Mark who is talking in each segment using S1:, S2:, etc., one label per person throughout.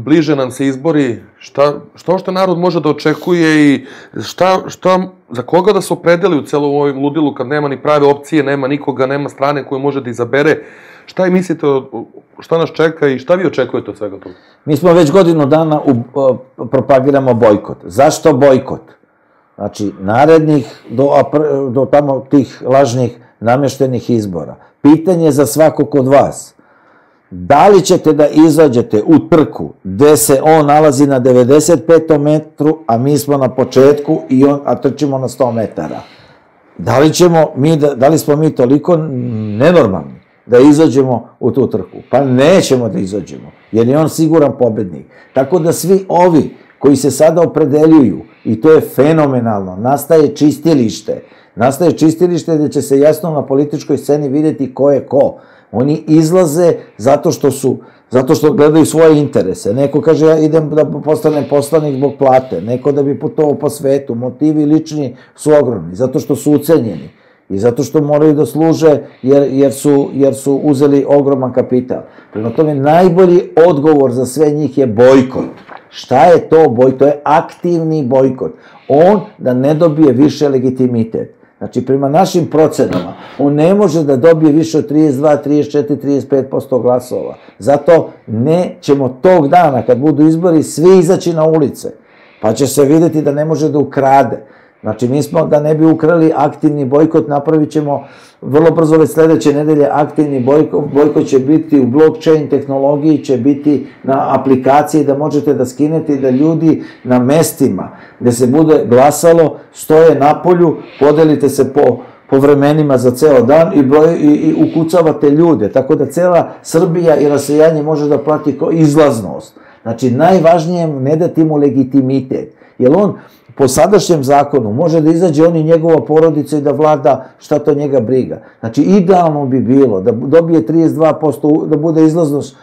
S1: bliže nam se izbori, što narod može da očekuje i za koga da se opredeli u celom ovom ludilu kad nema ni prave opcije, nema nikoga, nema strane koju može da izabere. Šta i mislite, šta nas čeka i šta vi očekujete od svega toga?
S2: Mi smo već godinu dana propagiramo bojkot. Zašto bojkot? Znači, narednih do tamo tih lažnih namještenih izbora. Pitanje za svakog od vas. Da li ćete da izađete u trku gde se on nalazi na 95. metru, a mi smo na početku a trčimo na 100 metara? Da li smo mi toliko nenormalni da izađemo u tu trku? Pa nećemo da izađemo, jer je on siguran pobednik. Tako da svi ovi koji se sada opredeljuju, i to je fenomenalno, nastaje čistilište gde će se jasno na političkoj sceni videti ko je ko. Oni izlaze zato što gledaju svoje interese. Neko kaže ja idem da postanem poslanik zbog plate, neko da bi putovao po svetu, motivi lični su ogromni, zato što su ucenjeni i zato što moraju da služe jer su uzeli ogroman kapital. Prema tome, najbolji odgovor za sve njih je bojkot. Šta je to bojkot? To je aktivni bojkot. On da ne dobije više legitimitet. Znači, prema našim procenama, on ne može da dobije više od 32, 34, 35% glasova. Zato nećemo tog dana, kad budu izbori, svi izaći na ulice. Pa će se videti da ne može da ukrade. Znači, mi smo, da ne bi ukrali aktivni bojkot, napravit ćemo vrlo brzo već sledeće nedelje aktivni bojkot. Bojkot će biti u blockchain tehnologiji, će biti na aplikaciji da možete da skinete i da ljudi na mestima gde se bude glasalo stoje na polju, podelite se po vremenima za ceo dan i ukucavate ljude. Tako da cela Srbija i rasejanje može da plati izlaznost. Znači, najvažnije je ne dati mu legitimitet. Jer on po sadašnjem zakonu može da izađe on i njegova porodica i da vlada šta to njega briga. Znači, idealno bi bilo da dobije 32%, da bude izlaznost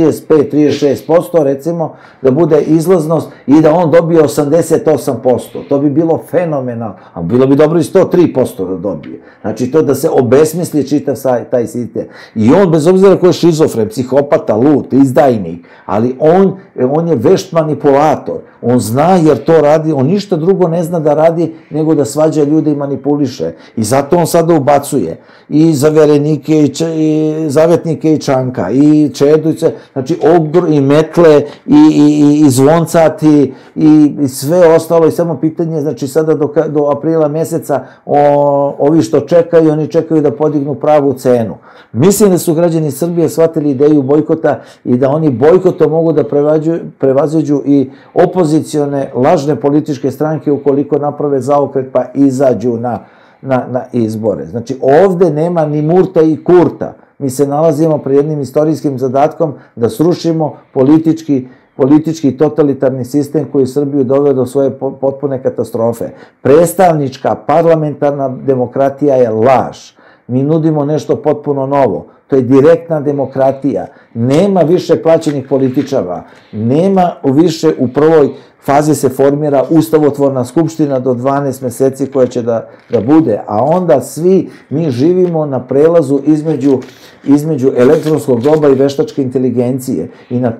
S2: 35-36%, recimo, da bude izlaznost i da on dobije 88%. To bi bilo fenomenalno. A bilo bi dobro i 103% da dobije. Znači, to da se obesmisli čitav taj sistem. I on, bez obzira ko je šizofren, psihopata, lud, izdajnik, ali on je vešt manipulator. On zna jer to radi, on ništa drugo ne zna da radi nego da svađa ljude i manipuliše. I zato on sada ubacuje i zaverenike, i zavetnike, i Čanka, i Čedovice, znači i metle, i zvoncati, i sve ostalo. I samo pitanje, znači sada do aprila meseca, ovi što čekaju, oni čekaju da podignu pravu cenu. Mislim da su građani Srbije shvatili ideju bojkota i da oni bojkotom mogu da prevaziđu i opozicione lažne političke stranke ukoliko naprave zaokret pa izađu na izbore. Znači, ovde nema ni Murta i Kurta. Mi se nalazimo pred jednim istorijskim zadatkom da srušimo politički totalitarni sistem koji Srbiju doveo do svoje potpune katastrofe. Predstavnička parlamentarna demokratija je laž. Mi nudimo nešto potpuno novo. To je direktna demokratija. Nema više plaćenih političara. Nema više, u prvoj fazi se formira ustavotvorna skupština do 12 meseci koja će da bude. A onda svi mi živimo na između elektronskog doba i veštačke inteligencije. I na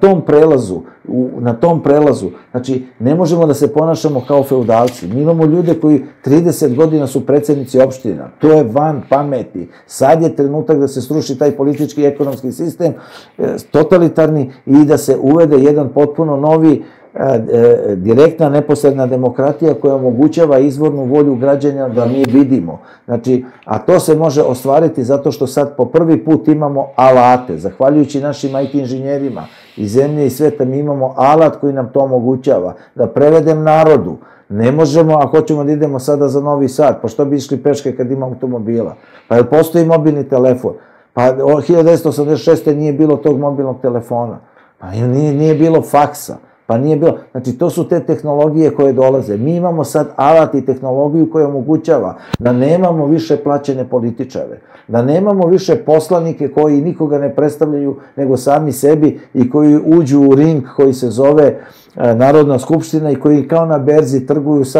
S2: tom prelazu, znači, ne možemo da se ponašamo kao feudalci. Mi imamo ljude koji 30 godina su predsednici opština. To je van pameti. Sad je trenutak da se sruši taj politički i ekonomski sistem, totalitarni, i da se uvede jedan potpuno novi direktna, neposredna demokratija koja omogućava izvornu volju građana da mi vidimo. Znači, a to se može ostvariti zato što sad po prvi put imamo alate. Zahvaljujući našim IT inženjerima iz zemlje i sveta, mi imamo alat koji nam to omogućava. Da prevedem narodu. Ne možemo, ako hoćemo da idemo sada za Novi Sad, pa što bi išli peške kad ima automobila? Pa jel postoji mobilni telefon? Pa 1986. nije bilo tog mobilnog telefona. Pa nije bilo faksa. Pa nije bilo. Znači, to su te tehnologije koje dolaze. Mi imamo sad alat i tehnologiju koja omogućava da nemamo više plaćene političare, da nemamo više poslanike koji nikoga ne predstavljaju nego sami sebi i koji uđu u ring koji se zove Narodna skupština i koji kao na berzi trguju samo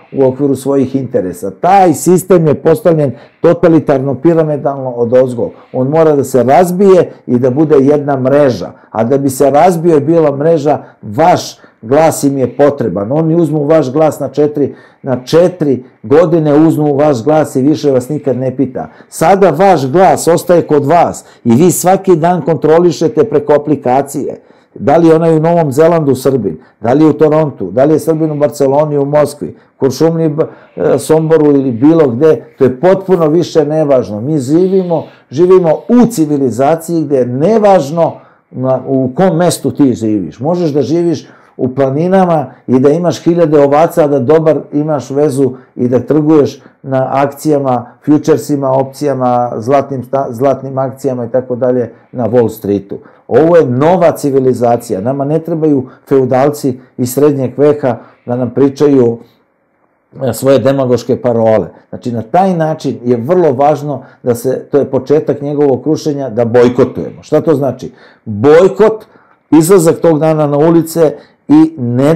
S2: u okviru svojih interesa. Taj sistem je postavljen totalitarno, piramidalno odozgo. On mora da se razbije i da bude jedna mreža. A da bi se razbio i bila mreža, vaš glas im je potreban. Oni uzmu vaš glas na 4 godine, uzmu vaš glas i više vas nikad ne pita. Sada vaš glas ostaje kod vas i vi svaki dan kontrolišete preko aplikacije. Da li je onaj u Novom Zelandu Srbin, da li je u Torontu, da li je Srbin u Barceloni, u Moskvi, Kuršumliji, Somboru ili bilo gde, to je potpuno više nevažno. Mi živimo u civilizaciji gde je nevažno u kom mestu ti živiš. Možeš da živiš u planinama i da imaš 1000 ovaca, da dobar imaš vezu i da trguješ na akcijama, futuresima, opcijama, zlatnim akcijama i tako dalje na Wall Streetu. Ovo je nova civilizacija. Nama ne trebaju feudalci iz srednjeg veka da nam pričaju svoje demagoške parole. Znači, na taj način je vrlo važno da to je početak njegovog krušenja, da bojkotujemo. Šta to znači? Bojkot, izlazak tog dana na ulice i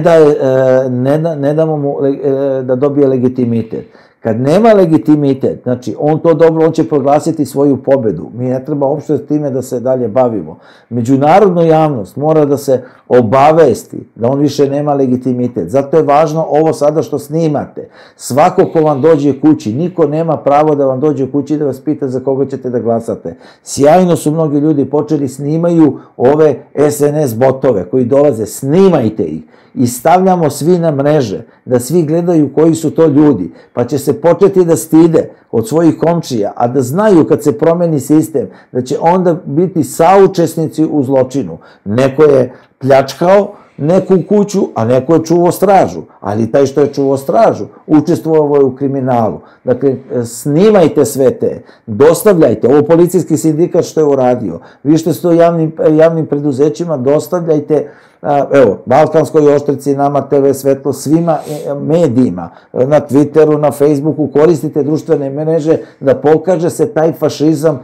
S2: ne damo mu da dobije legitimitet. Kad nema legitimitet, znači on će proglasiti svoju pobedu. Mi ne treba uopšte s time da se dalje bavimo. Međunarodna javnost mora da se obavesti da on više nema legitimitet. Zato je važno ovo sada što snimate. Svako ko vam dođe kući, niko nema pravo da vam dođe u kući da vas pita za koga ćete da glasate. Sjajno su mnogi ljudi počeli, snimaju ove SNS botove koji dolaze, snimajte ih. I stavljamo svi na mreže, da svi gledaju koji su to ljudi, pa će se početi da stide od svojih komšija, a da znaju kad se promeni sistem, da će onda biti saučesnici u zločinu. Neko je pljačkao neku kuću, a neko je čuvao stražu, ali taj što je čuvao stražu učestvovao je u kriminalu. Dakle, snimajte sve te, dostavljajte, ovo policijski sindikat što je uradio, vi što ste u javnim preduzećima, dostavljajte, evo, Balkanskoj oštrici, Nama TV Svetlo, svima medijima, na Twitteru, na Facebooku, koristite društvene mreže da pokaže se taj fašizam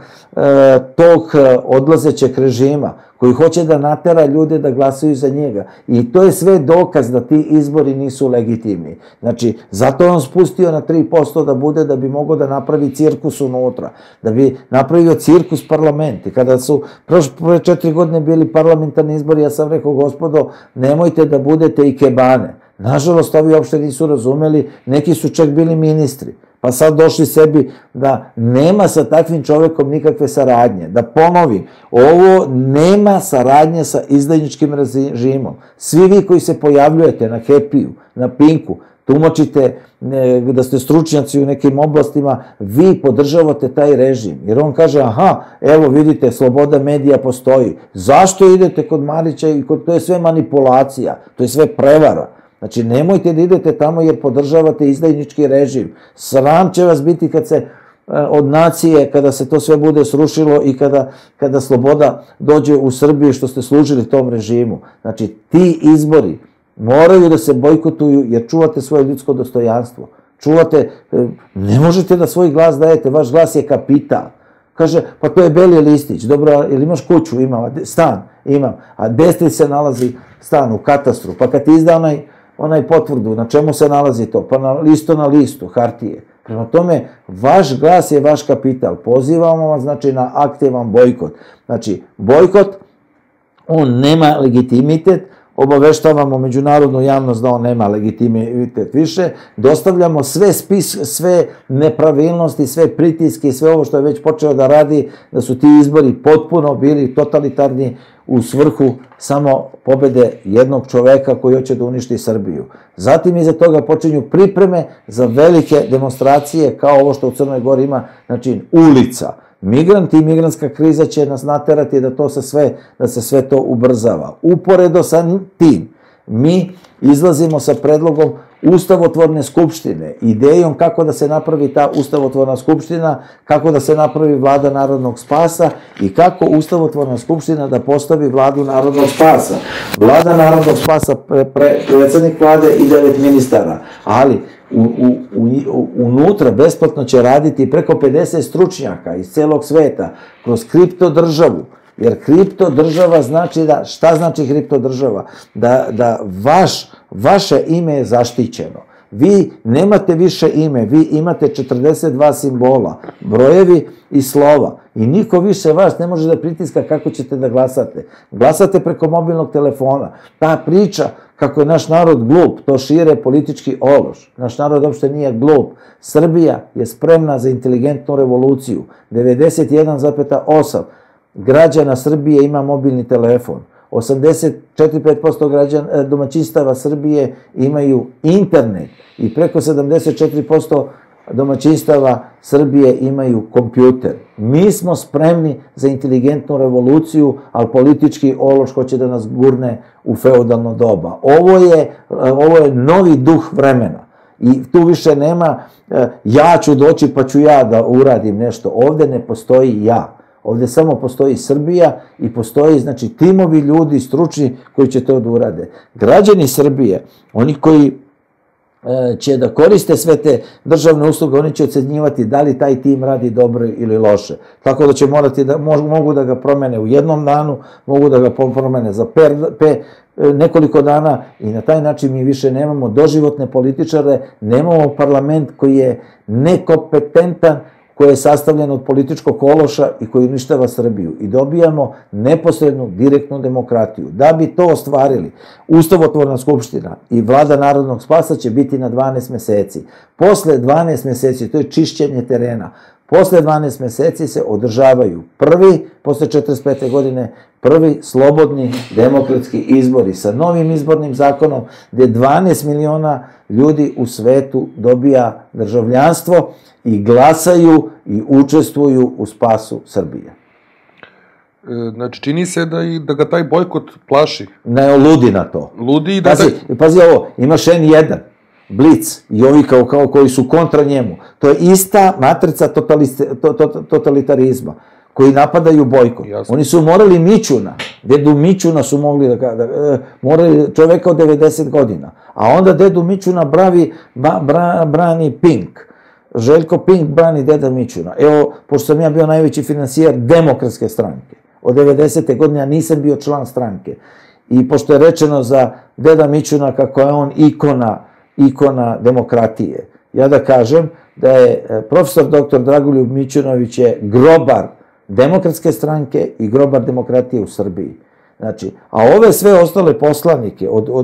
S2: tog odlazećeg režima koji hoće da natera ljude da glasaju za njega. I to je sve dokaz da ti izbori nisu legitimni. Znači, zato je on spustio na 3% da bude, da bi mogao da napravi cirkus unutra, da bi napravio cirkus parlamenti. Kada su pre 4 godine bili parlamentarni izbori, ja sam rekao, gospodo, nemojte da budete ikebane. Nažalost, ovi uopšte nisu razumeli, neki su čak bili ministri. Pa sad došli sebi da nema sa takvim čovekom nikakve saradnje. Da ponovim, ovo nema saradnje sa izdajničkim režimom. Svi vi koji se pojavljujete na Happy-u, na Pinku, tumačite da ste stručnjaci u nekim oblastima, vi podržavate taj režim. Jer on kaže, aha, evo vidite, sloboda medija postoji. Zašto idete kod Marića i to je sve manipulacija, to je sve prevara. Znači, nemojte da idete tamo jer podržavate izdajnički režim. Sram će vas biti kad se od nacije, kada se to sve bude srušilo i kada sloboda dođe u Srbiju što ste služili tom režimu. Znači, ti izbori moraju da se bojkotuju jer čuvate svoje ljudsko dostojanstvo. Ne možete da svoj glas dajete, vaš glas je kapital. Kaže, pa to je beli listić, dobro, jel imaš kuću? Imam, stan? Imam. A gde ti se nalazi stan? U katastru. Pa kad ti izda onaj potvrdu, na čemu se nalazi to? Pa na listu, hartije. Prema tome, vaš glas je vaš kapital. Pozivamo vas, znači, na aktivan bojkot. Znači, bojkot, on nema legitimitet, obaveštavamo međunarodnu javnost da on nema legitimitet više, dostavljamo sve nepravilnosti, sve pritiske i sve ovo što je već počeo da radi, da su ti izbori potpuno bili totalitarni u svrhu samo pobede jednog čoveka koji hoće da uništi Srbiju. Zatim iza toga počinju pripreme za velike demonstracije kao ovo što u Crnoj Gori ima, znači ulica. Migranti i migrantska kriza će nas naterati da se sve to ubrzava. Uporedo sa tim, mi izlazimo sa predlogom ustavotvorne skupštine, idejom kako da se napravi ta ustavotvorna skupština, kako da se napravi vlada narodnog spasa i kako ustavotvorna skupština da postavi vladu narodnog spasa. Vlada narodnog spasa, predsednik vlade i 9 ministara, ali unutra besplatno će raditi preko 50 stručnjaka iz celog sveta kroz kripto državu. Jer kripto država znači da, šta znači kripto država? Da vaše ime je zaštićeno. Vi nemate više ime, vi imate 42 simbola, brojevi i slova. I niko više vas ne može da pritiska kako ćete da glasate. Glasate preko mobilnog telefona. Ta priča kako je naš narod glup, to šire politički ološ. Naš narod uopšte nije glup. Srbija je spremna za inteligentnu revoluciju. 91,8% građana Srbije ima mobilni telefon. 84-85% domaćinstava Srbije imaju internet i preko 74% domaćinstava Srbije imaju kompjuter. Mi smo spremni za inteligentnu revoluciju, ali politički ološ hoće da nas gurne u feudalno doba. Ovo je novi duh vremena. I tu više nema ja ću doći pa ću ja da uradim nešto. Ovde ne postoji ja. Ovde samo postoji Srbija i postoji, znači, timovi ljudi, stručni, koji će to da urade. Građani Srbije, oni koji će da koriste sve te državne usluge, oni će ocenjivati da li taj tim radi dobro ili loše. Tako da će morati da, mogu da ga promene u jednom danu, mogu da ga promene za nekoliko dana i na taj način mi više nemamo doživotne političare, nemamo parlament koji je nekompetentan, koji je sastavljen od političkog ološa i koji uništava Srbiju. I dobijamo neposrednu, direktnu demokratiju. Da bi to ostvarili, Ustavotvorna skupština i Vlada narodnog spasa će biti na 12 meseci. Posle 12 meseci, to je čišćenje terena, posle 12 meseci se održavaju posle 45. godine, prvi slobodni demokratski izbori sa novim izbornim zakonom, gde 12 miliona ljudi u svetu dobija državljanstvo i glasaju i učestvuju u spasu Srbije.
S1: Znači, čini se da ga taj bojkot plaši.
S2: Ne, ludi na to.
S1: Ludi i da...
S2: Pazi ovo, imaš N1, Blic i ovi kao koji su kontra njemu. To je ista matrica totalitarizma koji napadaju bojkot. Oni su morali Mićuna, dedu Mićuna su mogli morali čoveka od 90 godina. A onda dedu Mićuna brani Pink. Željko Pink brani deda Mićuna. Evo, pošto sam ja bio najveći finansijer Demokratske stranke, od 90. godine ja nisam bio član stranke. I pošto je rečeno za deda Mićuna kako je on ikona demokratije, ja da kažem da je profesor dr. Dragoljub Mićunović je grobar Demokratske stranke i grobar demokratije u Srbiji. Znači, a ove sve ostale poslanike,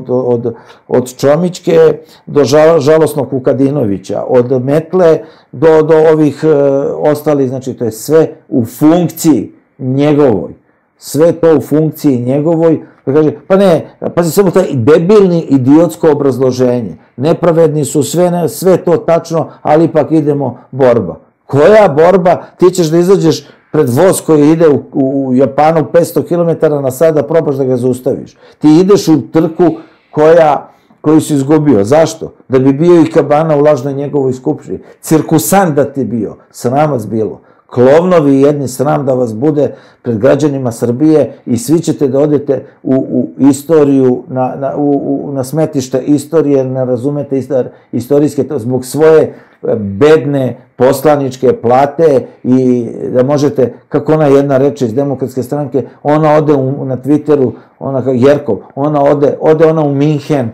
S2: od Čomićke do žalosnog Vukadinovića, od Metle do ovih ostalih, znači, to je sve u funkciji njegovoj. Sve to u funkciji njegovoj. Pa ne, pazi samo taj debilni, idiotsko obrazloženje. Nepravedni su, sve to tačno, ali ipak idemo borba. Koja borba? Ti ćeš da izađeš pred voz koji ide u Japanu 500 km na sat da probaš da ga zaustaviš. Ti ideš u trku koju si izgubio. Zašto? Da bi bio i kabana u lažnoj njegovoj skupštini. Cirkusant da ti bio. Sram vas bilo. Klovnovi jedni, sram da vas bude pred građanima Srbije i svi ćete da odete u istoriju, na smetište istorije, ne razumete istorijske, zbog svoje bedne poslaničke plate i da možete, kako ona jedna reče iz Demokratske stranke, ona ode na Twitteru, ona kao Jerkov, ode ona u Minhen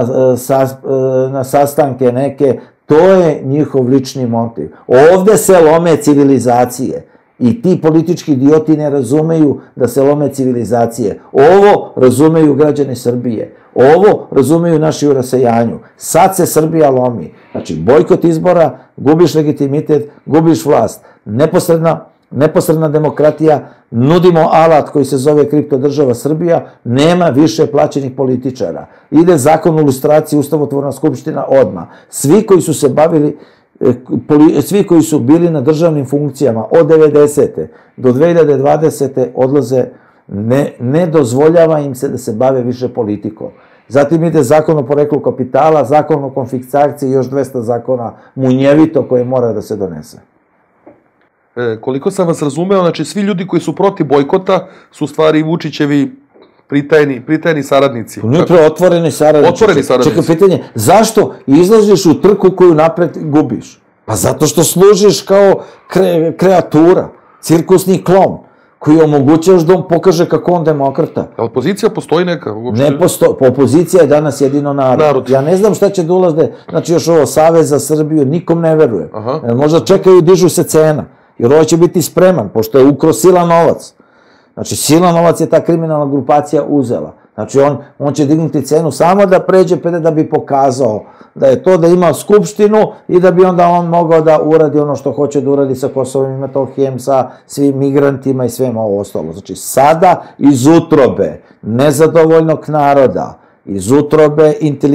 S2: na sastanke neke. To je njihov lični motiv. Ovde se lome civilizacije i ti politički idioti ne razumeju da se lome civilizacije. Ovo razumeju građani Srbije. Ovo razumeju naši u rasejanju. Sad se Srbija lomi. Znači, bojkot izbora, gubiš legitimitet, gubiš vlast. Neposredna demokratija, nudimo alat koji se zove kriptodržava Srbija, nema više plaćenih političara. Ide zakon o lustraciji, Ustavotvorna skupština odmah. Svi koji su bili na državnim funkcijama od 90. do 2020. odlaze, ne dozvoljava im se da se bave više politikom. Zatim ide zakon o poreklu kapitala, zakon o konfiskaciji i još 200 zakona munjevito koje mora da se donese.
S1: Koliko sam vas razumeo, znači svi ljudi koji su protiv bojkota su u stvari Vučićevi pritajni saradnici.
S2: Unutra otvoreni saradnici.
S1: Otvoreni saradnici.
S2: Čekaj, pitanje, zašto izlaziš u trku koju napred gubiš? Pa zato što služiš kao kreatura, cirkusni klon, koji omogućavaš da on pokaže kako on demokrata.
S1: Ali opozicija postoji neka?
S2: Ne postoji, opozicija je danas jedino narod. Ja ne znam šta će da ulaze, znači još ovo Savez za Srbiju, nikom ne verujem. Možda čekaju, dižu se cena, jer ovo će biti spreman, pošto je ukro silan novac. Znači, silan novac je ta kriminalna grupacija uzela. Znači, on će dignuti cenu samo da pređe da bi pokazao da je to, da ima skupštinu i da bi onda on mogao da uradi ono što hoće da uradi sa Kosovom i Metohijem, sa svim migrantima i svema ovo ostalo. Znači, sada iz utrobe nezadovoljnog naroda, iz utrobe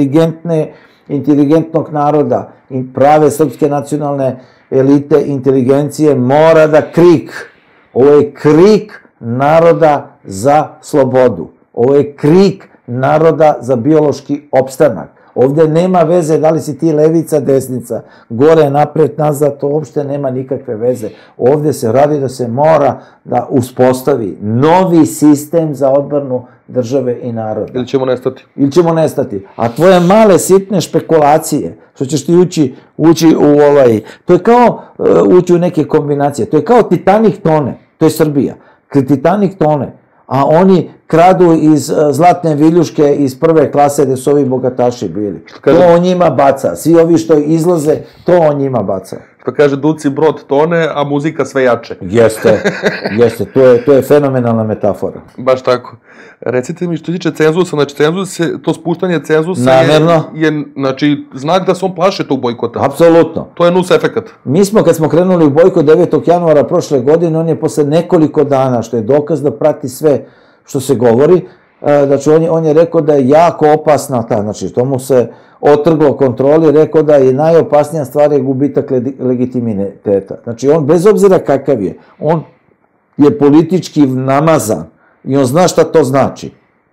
S2: inteligentnog naroda, prave srpske nacionalne elite, inteligencije, mora da krik. Ovo je krik naroda za slobodu. Ovo je krik naroda za biološki opstanak. Ovde nema veze da li si ti levica, desnica, gore, napred, nazad, to uopšte nema nikakve veze. Ovde se radi da se mora da uspostavi novi sistem za odbranu države i naroda.
S1: Ili ćemo nestati.
S2: Ili ćemo nestati. A tvoje male sitne špekulacije, što ćeš ti ući u to je kao ući u neke kombinacije. To je kao Titanik tone, to je Srbija. Titanik tone, a oni kradu iz zlatne viljuške iz prve klase gde su ovi bogataši bili. To on njima baca. Svi ovi što izlaze, to on njima baca.
S1: Što kaže Duci, brod tone, a muzika sve jače.
S2: Jeste, to je fenomenalna metafora.
S1: Baš tako. Recite mi što tiče cenzusa, znači to spuštanje cenzusa je znak da se on plaše tog bojkota.
S2: Apsolutno.
S1: To je nus efekat.
S2: Mi smo, kad smo krenuli u bojkot 9. januara prošle godine, on je posle nekoliko dana, što je dokaz da prati sve što se govori, znači on je rekao da je jako opasna ta, znači to mu se otrglo kontroli, rekao da je najopasnija stvar je gubitak legitimiteta. Znači on, bez obzira kakav je, on je politički namazan i on zna šta to znači.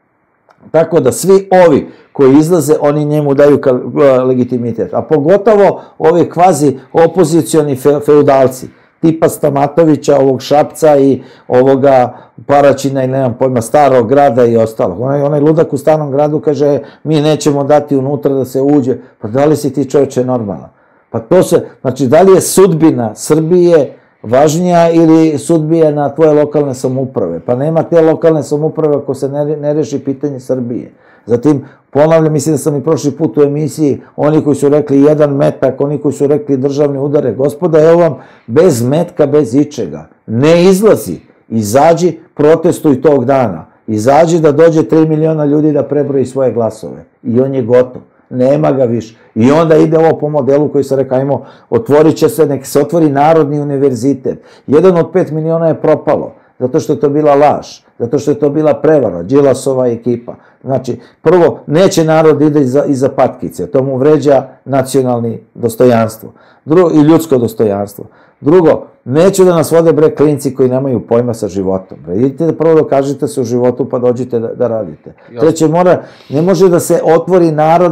S2: Tako da svi ovi koji izlaze, oni njemu daju legitimitet. A pogotovo ovi kvazi opozicioni feudalci, tipa Stamatovića, ovog Šapca i ovoga Paraćina i nemam pojma, Starog grada i ostalog. Onaj ludak u Starom gradu kaže, mi nećemo dati unutra da se uđe. Pa da li si ti čovječe normalan? Pa to se, znači da li je sudbina Srbije važnija ili sudbina tvoje lokalne samouprave? Pa nema te lokalne samouprave ako se ne reši pitanje Srbije. Zatim, ponavljam, mislim da sam i prošli put u emisiji, oni koji su rekli 1 metak, oni koji su rekli državne udare, gospoda, evo vam, bez metka, bez ičega. Ne izlazi, izađi, protestuj tog dana. Izađi da dođe 3 miliona ljudi da prebroji svoje glasove. I on je gotov. Nema ga više. I onda ide ovo po modelu koji se reka, ajmo, otvorit će se, nek se otvori Narodni univerzitet. 1 od 5 miliona je propalo, zato što je to bila laž, zato što je to bila prevara, Đilasova ekipa. Znači, prvo, neće narod ide iza patkice, to mu vređa nacionalni dostojanstvo i ljudsko dostojanstvo. Drugo, neću da nas vode klinci koji nemaju pojma sa životom. Idite da prvo dokažite se u životu pa dođite da radite. Treće, ne može da se otvori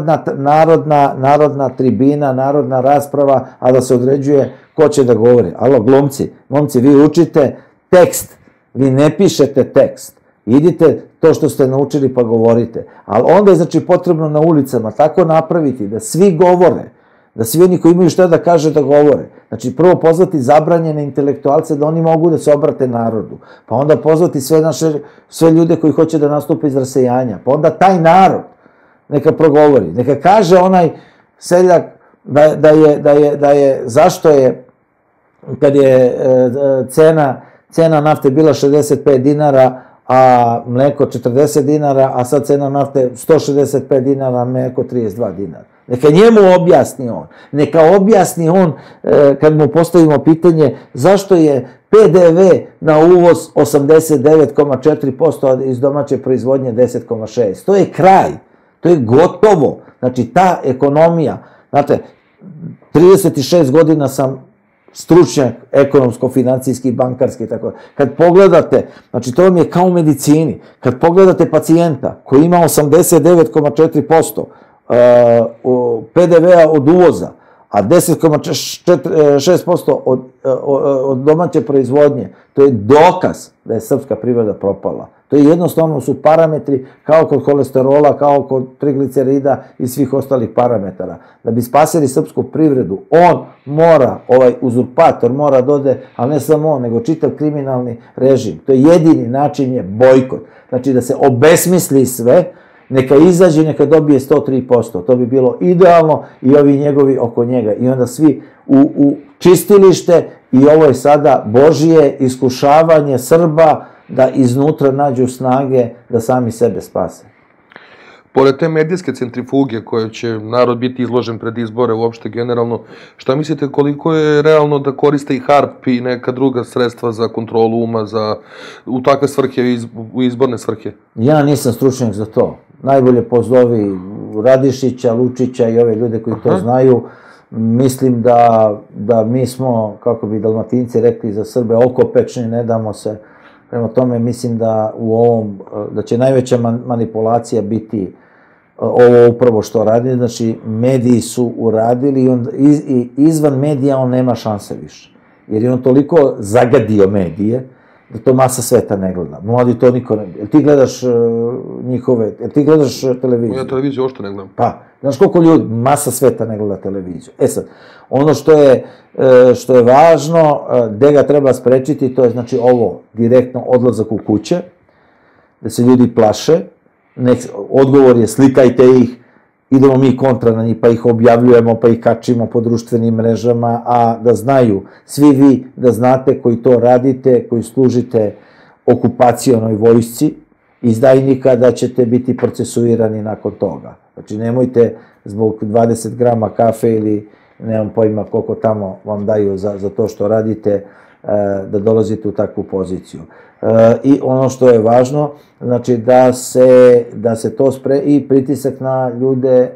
S2: narodna tribina, narodna rasprava, a da se određuje ko će da govori. Alo, glumci, momci, vi učite tekst, vi ne pišete tekst. Idite to što ste naučili pa govorite. Ali onda je znači potrebno na ulicama tako napraviti da svi govore, da svi oni koji imaju šta da kaže da govore. Znači prvo pozvati zabranjene intelektualce da oni mogu da se obrate narodu. Pa onda pozvati sve ljude koji hoće da nastupe iz rasejanja. Pa onda taj narod neka progovori. Neka kaže onaj seljak da je zašto je kad je cena nafte bila 65 dinara, a mleko 40 dinara, a sad cena nafte 165 dinara, a mleko 32 dinara. Neka njemu objasni on. Neka objasni on, kad mu postavimo pitanje, zašto je PDV na uvoz 89,4%, a iz domaće proizvodnje 10,6%. To je kraj. To je gotovo. Znači, ta ekonomija, znate, 36 godina sam stručnjak ekonomsko-financijski, bankarski i tako. Kad pogledate, znači to vam je kao u medicini, kad pogledate pacijenta koji ima 89,4% PDV-a od uvoza, a 10,6% od domaće proizvodnje, to je dokaz da je srpska privreda propala. To je jednostavno su parametri kao kod holesterola, kao kod triglicerida i svih ostalih parametara. Da bi spasili srpsku privredu, on mora, ovaj uzurpator mora dode, ali ne samo on, nego čitav kriminalni režim. To je jedini način je bojkot. Znači da se obesmisli sve, neka izađe, neka dobije 103%. To bi bilo idealno i ovi njegovi oko njega. I onda svi u čistilište i ovo je sada Božije iskušavanje Srba da iznutra nađu snage da sami sebe spase.
S1: Pored te medijske centrifuge koje će narod biti izložen pred izbore uopšte generalno, šta mislite koliko je realno da koriste i HARP i neka druga sredstva za kontrolu uma, u takve svrhe, u izborne svrhe?
S2: Ja nisam stručnjak za to. Najbolje pozovi Radišića, Lučića i ove ljude koji to znaju. Mislim da mi smo, kako bi Dalmatinci rekli za Srbe, okopečni, ne damo se. Prema tome, mislim da da će najveća manipulacija biti ovo upravo što radi. Znači, mediji su uradili i izvan medija on nema šanse više. Jer je on toliko zagadio medije da to masa sveta ne gleda. Mladi to niko ne gleda. Jel ti gledaš jel ti gledaš televiziju?
S1: Ja televiziju ošto ne gledam.
S2: Pa, znaš koliko ljudi, masa sveta ne gleda televiziju. E sad, ono što je važno, gde ga treba sprečiti, to je znači ovo, direktno odlazak u kuće, da se ljudi plaše, odgovor je slikajte ih, idemo mi kontra na njih, pa ih objavljujemo, pa ih kačimo po društvenim mrežama, a da znaju, svi vi da znate koji to radite, koji služite okupacionoj vojsci, izdajnika, da ćete biti procesuirani nakon toga. Znači, nemojte zbog 20 grama kafe ili nemam pojma koliko tamo vam daju za to što radite, da dolazite u takvu poziciju. I ono što je važno, znači da se to i pritisak na ljude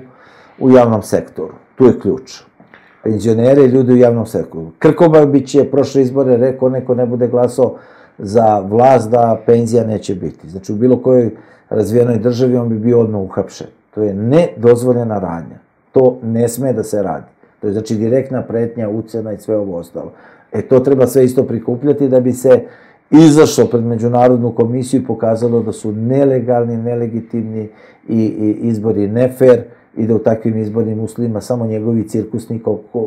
S2: u javnom sektoru. Tu je ključ. Penzionere i ljude u javnom sektoru. Krkobabić je prošle izbore rekao, neko ne bude glasao za vlast da penzija neće biti. Znači, u bilo kojoj razvijenoj državi on bi bio odmah uhapšen. To je nedozvoljena radnja. To ne sme da se radi. To je znači direktna pretnja, ucena i sve ovo ostalo. To treba sve isto prikupljati da bi se izašlo pred Međunarodnu komisiju i pokazalo da su nelegalni, nelegitimni i izbori nefer i da u takvim izbornim uslovima samo njegovi cirkusni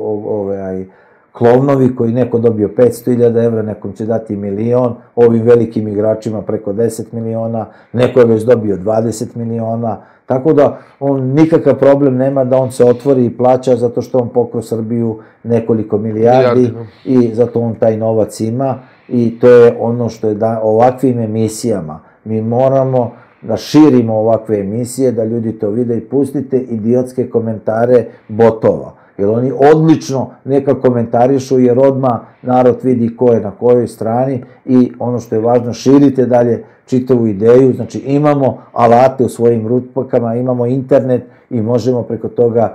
S2: klovnovi koji neko dobio 500.000 evra, nekom će dati 1.000.000, ovim velikim igračima preko 10 miliona, neko je već dobio 20 miliona, tako da on nikakav problem nema da on se otvori i plaća zato što on pokrao Srbiju nekoliko milijardi i zato on taj novac ima i to je ono što je ovakvim emisijama. Mi moramo da širimo ovakve emisije, da ljudi to vide i pustite idiotske komentare botova. Jer oni odlično neka komentarišu jer odmah narod vidi ko je na kojoj strani i ono što je važno, širite dalje čitavu ideju. Znači imamo alate u svojim rukama, imamo internet i možemo preko toga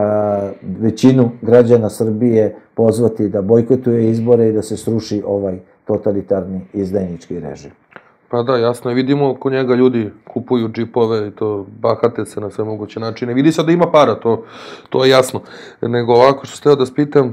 S2: većinu građana Srbije pozvati da bojkotuje izbore i da se sruši ovaj totalitarni izdajnički režim.
S1: Pa da, jasno je, vidimo oko njega ljudi kupuju džipove i to bahate se na sve moguće načine. Vidi se da ima para, to je jasno. Nego ovako što ste da spitam,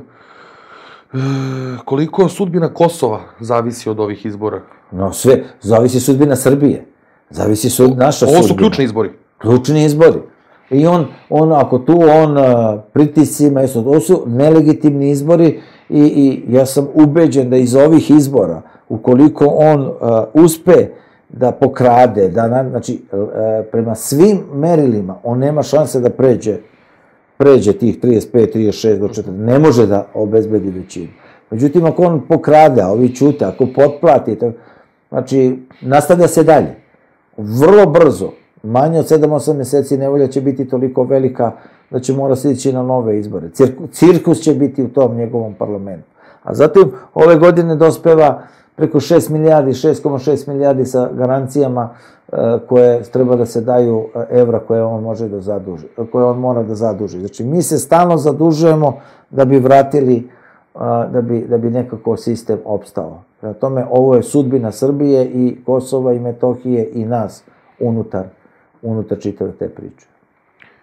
S1: koliko sudbina Kosova zavisi od ovih izbora?
S2: No sve, zavisi sudbina Srbije. Zavisi naša sudbina.
S1: Ovo su ključni izbori.
S2: Ključni izbori. I ako tu pritiscima, ovo su nelegitimni izbori i ja sam ubeđen da iz ovih izbora, ukoliko on uspe da pokrade, znači prema svim merilima, on nema šanse da pređe tih 35, 36 do 40, ne može da obezbedi većinu. Međutim, ako on pokrade, a ovi ćute, ako potplati, znači nastavlja se dalje. Vrlo brzo, manje od 7-8 meseci nevolja će biti toliko velika da će mora se ići na nove izbore. Cirkus će biti u tom njegovom parlamentu. A zatim ove godine dospeva preko 6 milijardi, 6,6 milijardi sa garancijama koje treba da se daju evra koje on može da zaduži, koje on mora da zaduži. Znači, mi se stalno zadužujemo da bi vratili, da bi nekako sistem opstao. Prema tome, ovo je sudbina Srbije i Kosova i Metohije i nas unutar čitave te priče.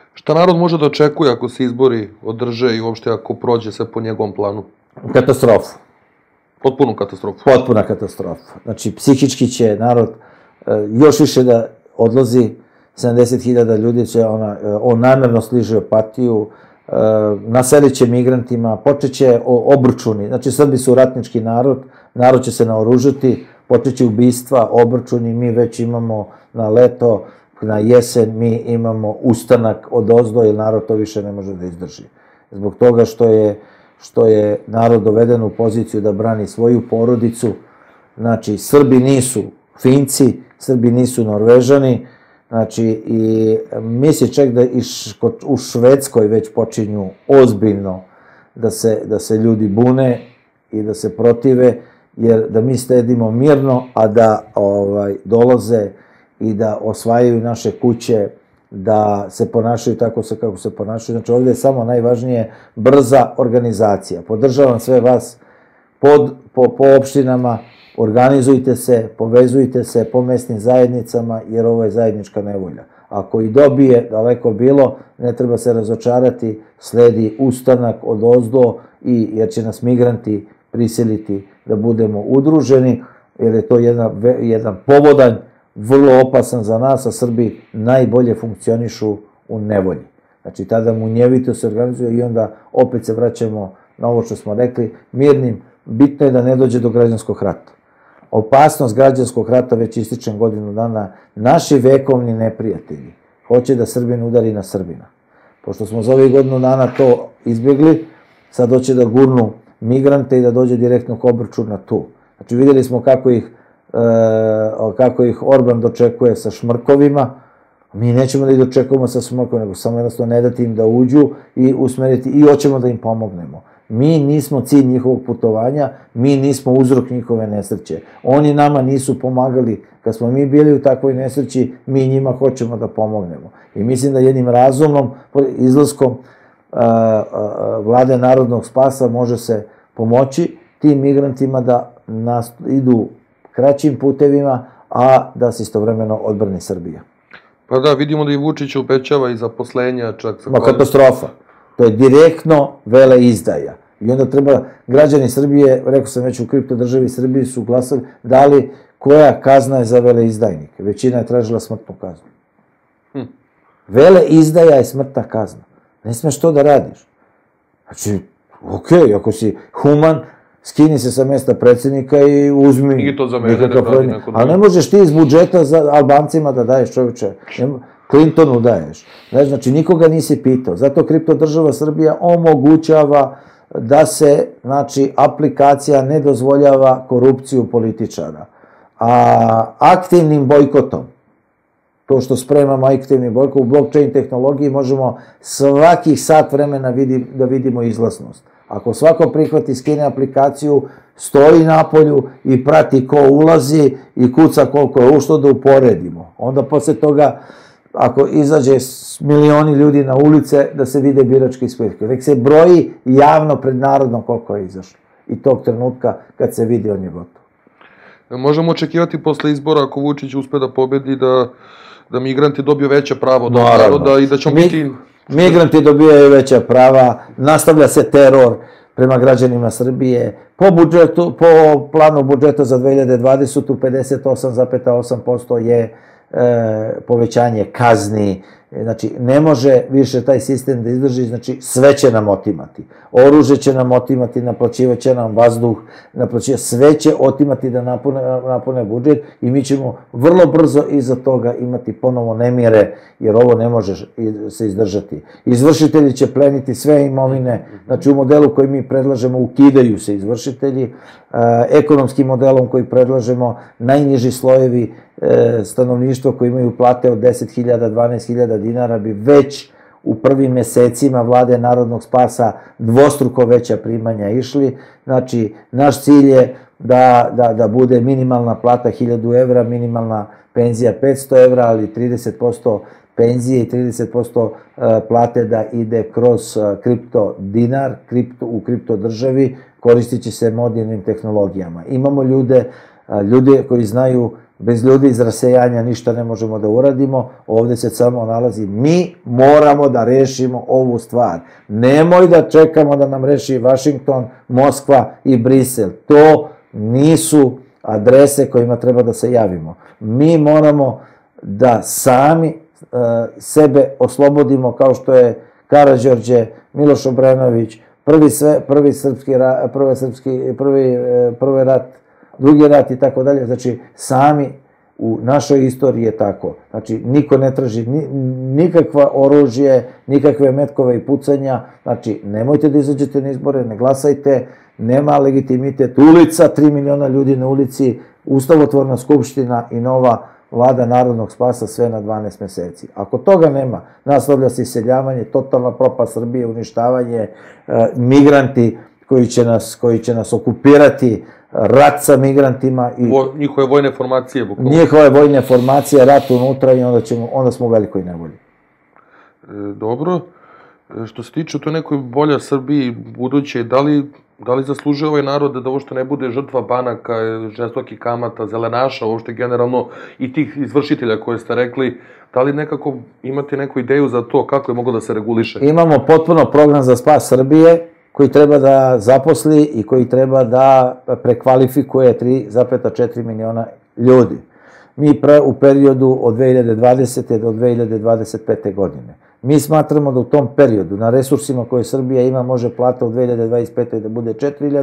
S1: Šta narod može da očekuje ako se izbori održe i uopšte ako prođe sve po njegovom planu?
S2: Katastrofu.
S1: Potpunu katastrofu.
S2: Potpuna katastrofa. Znači, psihički će narod još više da odlazi, 70.000 ljudi će, on namerno sliže apatiju, naselit će migrantima, počeće obračuni. Znači, Srbi su ratnički narod, narod će se naoružati, počeće ubistva, obračuni, mi već imamo na leto, na jesen, mi imamo ustanak odozdo, jer narod to više ne može da izdrži. Zbog toga što je narod doveden u poziciju da brani svoju porodicu. Znači, Srbi nisu Finci, Srbi nisu Norvežani, znači, i misli čak da u Švedskoj već počinju ozbiljno da se ljudi bune i da se protive, jer da mi sedimo mirno, a da dolaze i da osvajaju naše kuće, da se ponašaju tako kako se ponašaju. Znači, ovdje je samo najvažnije brza organizacija. Podržavam sve vas po opštinama, organizujte se, povezujte se po mesnim zajednicama, jer ovo je zajednička nevolja. Ako i dobije, daleko bilo, ne treba se razočarati, sledi ustanak odozdo, jer će nas migranti prisiliti da budemo udruženi, jer je to jedan povodanj, vrlo opasan za nas, a Srbi najbolje funkcionišu u nevolji. Znači, tada munjevito se organizuje i onda opet se vraćamo na ovo što smo rekli, mirnim. Bitno je da ne dođe do građanskog rata. Opasnost građanskog rata već ističe godinu dana. Naši vekovni neprijatelji hoće da Srbin udari na Srbina. Pošto smo za ovih godinu dana to izbjegli, sad hoće da gurnu migrante i da dođe direktno k obračuna tu. Znači, vidjeli smo kako ih Orban dočekuje sa šmrkovima. Mi nećemo da ih dočekujemo sa šmrkovima, nego samo jednostavno ne dati im da uđu i usmeriti i hoćemo da im pomognemo. Mi nismo cilj njihovog putovanja, mi nismo uzrok njihove nesreće. Oni nama nisu pomagali kad smo mi bili u takvoj nesreći, mi njima hoćemo da pomognemo. I mislim da jednim razumnom izlaskom Vlade narodnog spasa može se pomoći tim migrantima da idu kraćim putevima, a da se istovremeno odbrani Srbija.
S1: Pa da, vidimo da i Vučić obećava i zaposlenja čak.
S2: Katastrofa. To je direktno veleizdaja. I onda treba, građani Srbije, rekao sam već u kripto državi Srbiji su glasali, dali koja kazna je za veleizdajnike. Većina je tražila smrtnu kaznu. Veleizdaja je smrtna kazna. Ne smeš to da radiš. Znači, okej, ako si human, skini se sa mesta predsjednika i uzmi...
S1: I to za mene, ne pravi neko...
S2: Ali ne možeš ti iz budžeta za Albancima da daješ, čovječe. Clintonu daješ. Znači, nikoga nisi pitao. Zato kripto država Srbija omogućava da se, znači, aplikacija ne dozvoljava korupciju političara. A aktivnim bojkotom, to što spremamo aktivni bojkot, u blockchain tehnologiji možemo svakih sat vremena da vidimo izlaznost. Ako svako prihvati, skine aplikaciju, stoji na polju i prati ko ulazi i kuca koliko je ušlo, da uporedimo. Onda posle toga, ako izađe milioni ljudi na ulice, da se vide birački spisak. Nek se broji javno pred narodom koliko je izašlo. I tog trenutka kad se vidi, on je gotov.
S1: Možemo očekivati posle izbora, ako Vučić uspe da pobedi, da migranti dobiju veća prava od naroda i da ćemo biti...
S2: Migranti dobijaju veća prava, nastavlja se teror prema građanima Srbije. Po planu budžeta za 2020. 58,8% je povećanje kazni. Znači, ne može više taj sistem da izdrži, znači sve će nam otimati. Oružje će nam otimati, naplaćivaće nam vazduh, sve će otimati da napune budžet i mi ćemo vrlo brzo iza toga imati ponovo nemire, jer ovo ne može se izdržati. Izvršitelji će pleniti sve imovine, znači u modelu koji mi predlažemo ukidaju se izvršitelji, ekonomskim modelom koji predlažemo najniži slojevi stanovništva koji imaju plate od 10.000, 12.000 dinara bi već u prvim mesecima Vlade narodnog spasa dvostruko veća primanja išli. Znači, naš cilj je da bude minimalna plata 1.000 evra, minimalna penzija 500 evra, ali 30% penzije i 30% plate da ide kroz kripto dinar, u kripto državi, koristit će se modernim tehnologijama. Imamo ljude Ljudi koji znaju, bez ljudi iz rasejanja ništa ne možemo da uradimo, ovde se samo nalazi, mi moramo da rešimo ovu stvar. Nemoj da čekamo da nam reši Vašington, Moskva i Brisel. To nisu adrese kojima treba da se javimo. Mi moramo da sami sebe oslobodimo, kao što je Karađorđe, Miloš Obrenović, prvi rat, drugi rat i tako dalje. Znači, sami u našoj istoriji je tako. Znači, niko ne traži nikakva oružje, nikakve metkove i pucanja. Znači, nemojte da izađete na izbore, ne glasajte, nema legitimitet. Ulica, 3 miliona ljudi na ulici, ustavotvorna skupština i nova vlada narodnog spasa, sve na 12 meseci. Ako toga nema, nastavlja se iseljavanje, totalna propast Srbije, uništavanje, migranti koji će nas okupirati, rat sa migrantima i...
S1: Njihove vojne formacije, bukvalno.
S2: Njihove vojne formacije, rat unutra i onda smo u velikoj nevolji.
S1: Dobro. Što se tiče to nekoj bolja Srbiji buduće, da li zaslužuje ovaj narod da uopšte ne bude žrtva banaka, žestokih kamata, zelenaša, uopšte generalno i tih izvršitelja koje ste rekli, da li nekako imate neku ideju za to kako je moglo da se reguliše?
S2: Imamo potpuno program za spas Srbije koji treba da zaposli i koji treba da prekvalifikuje 3,4 miliona ljudi. Mi u periodu od 2020. do 2025. godine. Mi smatramo da u tom periodu, na resursima koje Srbija ima, može plata u 2025. da bude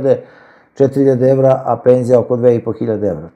S2: 4.000 evra, a penzija oko 2.500 evra.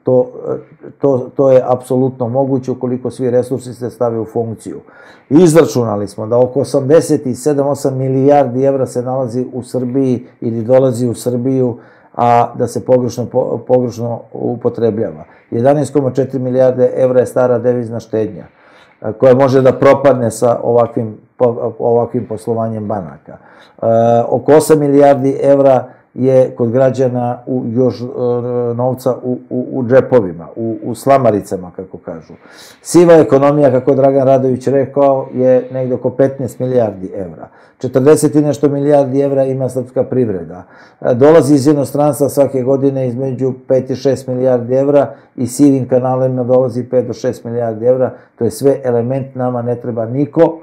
S2: To je apsolutno moguće ukoliko svi resursi se stave u funkciju. Izračunali smo da oko 87-8 milijardi evra se nalazi u Srbiji ili dolazi u Srbiju, a da se pogrešno upotrebljava. 11,4 milijarde evra je stara devizna štednja, koja može da propadne sa ovakvim poslovanjem banaka. Oko 8 milijardi evra je kod građana još novca u džepovima, u slamaricama, kako kažu. Siva ekonomija, kako Dragan Radović rekao, je negde oko 15 milijardi evra. 40 i nešto milijardi evra ima srpska privreda. Dolazi iz inostranstva svake godine između 5 i 6 milijardi evra i sivim kanalima dolazi 5 do 6 milijardi evra. To je sve element, nama ne treba niko,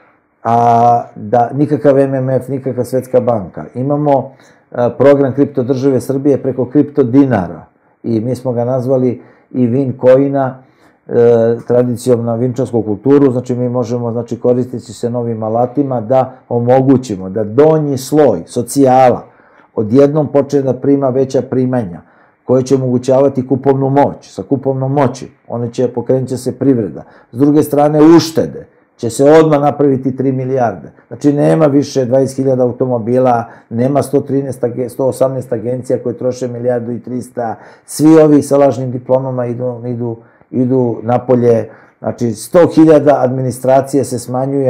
S2: a da nikakav MMF, nikakva Svetska banka. Imamo program kripto države Srbije preko kripto dinara i mi smo ga nazvali i Vincoina, tradicijom na vinčarsku kulturu. Znači, mi možemo, koristiti se novim alatima da omogućimo da donji sloj socijala odjednom počne da prima veća primanja koje će omogućavati kupovnu moć. Sa kupovnom moći pokrenut će se privreda. S druge strane, uštede će se odmah napraviti 3 milijarde. Znači, nema više 20.000 automobila, nema 118 agencija koje troše 1.300.000, svi ovi sa lažnim diplomama idu napolje. Znači, 100.000 administracije se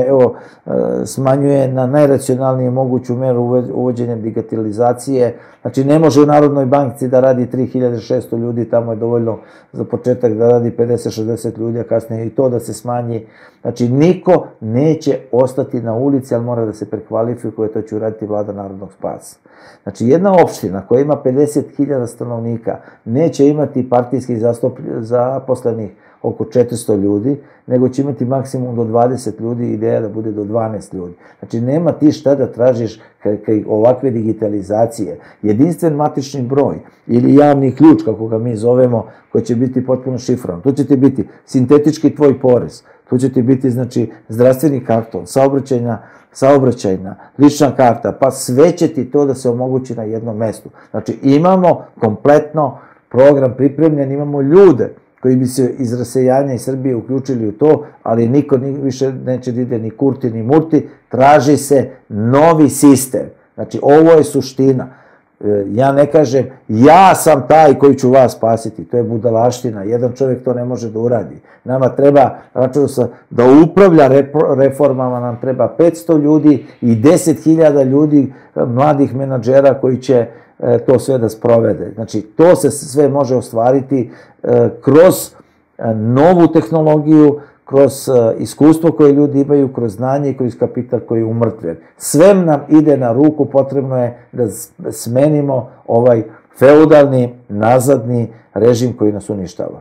S2: smanjuje na najracionalniju moguću meru uvođenjem digitalizacije. Znači, ne može u Narodnoj banci da radi 3.600 ljudi, tamo je dovoljno za početak da radi 50-60 ljudi, a kasnije i to da se smanji. Znači, niko neće ostati na ulici, ali mora da se prekvalifikuje, to će uraditi vlada Narodnog spasa. Znači, jedna opština koja ima 50.000 stanovnika neće imati partijskih zaposlenih oko 400 ljudi, nego će imati maksimum do 20 ljudi, ideja da bude do 12 ljudi. Znači, nema ti šta da tražiš ovakve digitalizacije. Jedinstven matični broj ili javni ključ, kako ga mi zovemo, koji će biti potpuno šifrovan. Tu će ti biti sintetički tvoj porez, tu će ti biti, znači, zdravstveni karton, saobraćajna, lična karta, pa sve će ti to da se omogući na jednom mestu. Znači, imamo kompletno program pripremljen, imamo ljude koji bi se iz rasejanja iz Srbije uključili u to, ali niko više neće da ide ni Kurti ni Murti, traži se novi sistem. Znači, ovo je suština. Ja ne kažem, ja sam taj koji ću vas spasiti, to je budalaština, jedan čovjek to ne može da uradi. Nama treba, da upravlja reformama, nam treba 500 ljudi i 10.000 ljudi, mladih menadžera koji će to sve da sprovede. Znači, to se sve može ostvariti kroz novu tehnologiju, kroz iskustvo koje ljudi imaju, kroz znanje i kroz kapital koji je umrtven. Sve nam ide na ruku, potrebno je da smenimo ovaj feudalni, nazadni režim koji nas uništava.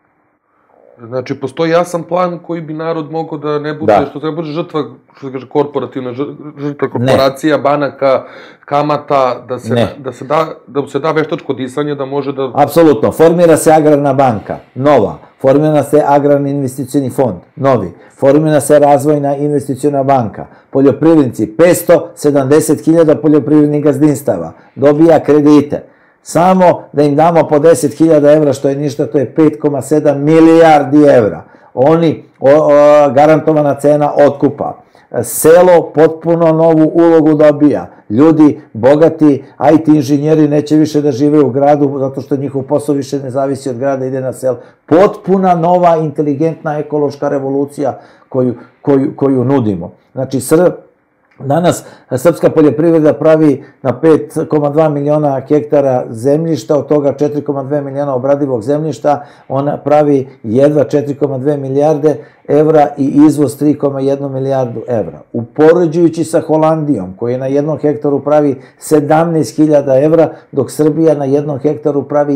S1: Znači, postoji jasan plan koji bi narod mogao da ne bude, što se ne bude žrtva, što se kaže, korporativna žrtva korporacija, banaka, kamata, da se da veštačko disanje, da može da...
S2: Apsolutno. Formira se agrarna banka, nova. Formira se agrarni investicioni fond, novi. Formira se razvojna investiciona banka. Poljoprivrednici, 570.000 poljoprivrednih gazdinstava dobija kredite. Samo da im damo po 10.000 evra, što je ništa, to je 5,7 milijardi evra. Oni, garantovana cena otkupa. Selo potpuno novu ulogu dobija. Ljudi, bogati, IT inženjeri neće više da žive u gradu, zato što njihov posao više ne zavisi od grada, ide na selo. Potpuna nova, inteligentna ekološka revolucija koju nudimo. Znači, danas srpska poljoprivreda pravi na 5,2 miliona hektara zemljišta, od toga 4,2 miliona obradivog zemljišta, ona pravi jedva 4,2 milijarde evra i izvoz 3,1 milijardu evra. Upoređujući sa Holandijom, koji na jednom hektaru pravi 17.000 evra, dok Srbija na jednom hektaru pravi